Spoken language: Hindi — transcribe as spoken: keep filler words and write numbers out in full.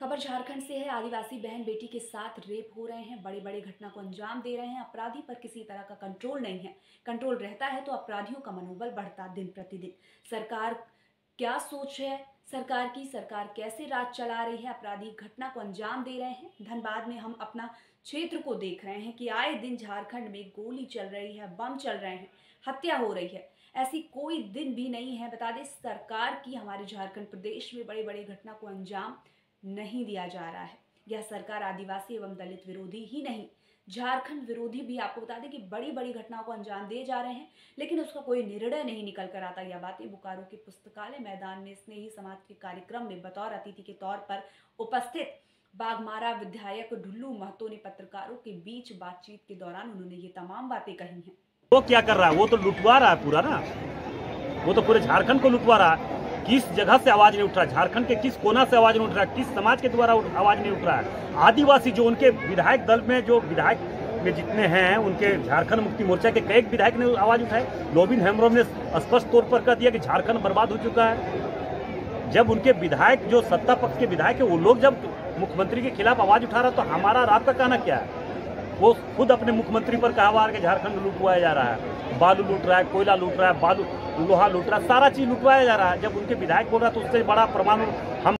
खबर झारखंड से है। आदिवासी बहन बेटी के साथ रेप हो रहे हैं, बड़े बड़े घटना को अंजाम दे रहे हैं। अपराधी पर किसी तरह का कंट्रोल नहीं है। कंट्रोल रहता है तो अपराधियों का मनोबल बढ़ता दिन प्रतिदिन। सरकार क्या सोच है सरकार की? सरकार कैसे राज चला रही है? अपराधी घटना को अंजाम दे रहे हैं। धनबाद में हम अपना क्षेत्र को देख रहे हैं कि आए दिन झारखंड में गोली चल रही है, बम चल रहे हैं, हत्या हो रही है। ऐसी कोई दिन भी नहीं है, बता दें, सरकार की हमारे झारखंड प्रदेश में बड़े बड़े घटना को अंजाम नहीं दिया जा रहा है। यह सरकार आदिवासी एवं दलित विरोधी ही नहीं, झारखंड विरोधी भी। आपको बता दें कि बड़ी बड़ी घटनाओं को अंजाम दिए जा रहे हैं, लेकिन उसका कोई निर्णय नहीं निकल कर आता। यह बातें बोकारो के पुस्तकालय मैदान में स्नेही समाज के कार्यक्रम में बतौर अतिथि के तौर पर उपस्थित बाघमारा विधायक ढुल्लू महतो ने पत्रकारों के बीच बातचीत के दौरान उन्होंने ये तमाम बातें कही हैं। वो क्या कर रहा है? वो तो लुटवा रहा है पूरा ना, वो तो पूरे झारखंड को लुटवा रहा है। किस जगह से आवाज नहीं उठ रहा है? झारखंड के किस कोना से आवाज नहीं उठ रहा है? किस समाज के द्वारा आवाज नहीं उठ रहा है? आदिवासी जो उनके विधायक दल में जो विधायक में जितने हैं, उनके झारखंड मुक्ति मोर्चा के कई विधायक ने आवाज उठाई। लोबिन हेम्ब्रोम ने स्पष्ट तौर पर कह दिया कि झारखंड बर्बाद हो चुका है। जब उनके विधायक जो सत्ता पक्ष के विधायक है, वो लोग जब मुख्यमंत्री के खिलाफ आवाज उठा रहा, तो हमारा और आपका कहना क्या है? वो खुद अपने मुख्यमंत्री पर कहा हुआ है कि झारखंड लुटवाया जा रहा है, बालू लूट रहा है, कोयला लूट रहा है, बालू लोहा लूट रहा है, सारा चीज लुटवाया जा रहा है। जब उनके विधायक बोल रहा है तो उससे बड़ा प्रमाण हम